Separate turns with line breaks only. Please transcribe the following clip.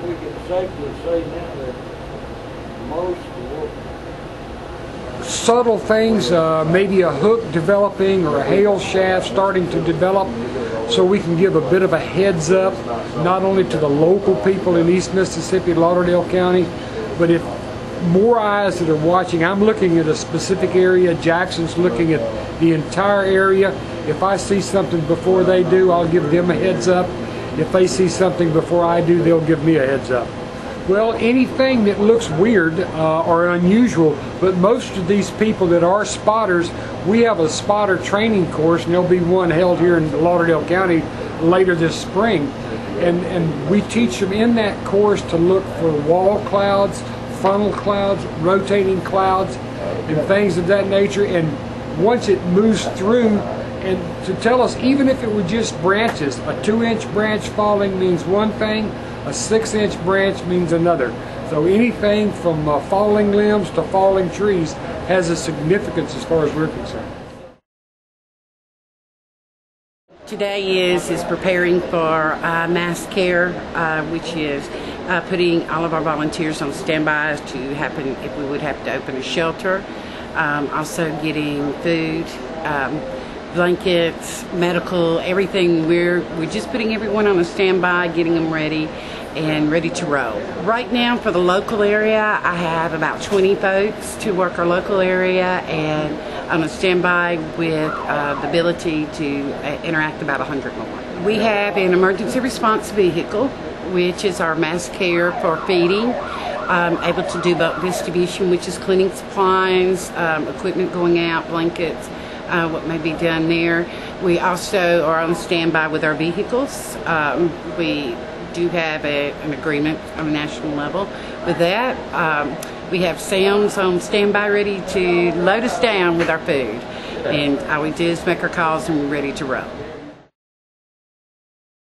we can safely say now that most
subtle things, maybe a hook developing or a hail shaft starting to develop, so we can give a bit of a heads up, not only to the local people in East Mississippi, Lauderdale County, but if more eyes that are watching, I'm looking at a specific area, Jackson's looking at the entire area. If I see something before they do, I'll give them a heads up. If they see something before I do, they'll give me a heads up. Well, anything that looks weird or unusual, but most of these people that are spotters, we have a spotter training course, and there'll be one held here in Lauderdale County later this spring. And we teach them in that course to look for wall clouds, funnel clouds, rotating clouds, and things of that nature. And once it moves through, and to tell us, even if it were just branches, a 2-inch branch falling means one thing, a 6-inch branch means another. So anything from falling limbs to falling trees has a significance as far as we're concerned.
Today is preparing for mass care, which is putting all of our volunteers on standby to happen if we would have to open a shelter. Also getting food, blankets, medical, everything. We're just putting everyone on a standby, getting them ready and ready to roll. Right now for the local area, I have about 20 folks to work our local area and on a standby with the ability to interact about 100 more. We have an emergency response vehicle, which is our mass care for feeding, able to do bulk distribution, which is cleaning supplies, equipment going out, blankets, what may be done there. We also are on standby with our vehicles. We do have an agreement on a national level with that. We have SAMs on standby ready to load us down with our food. And all we do is make our calls and we're ready to roll.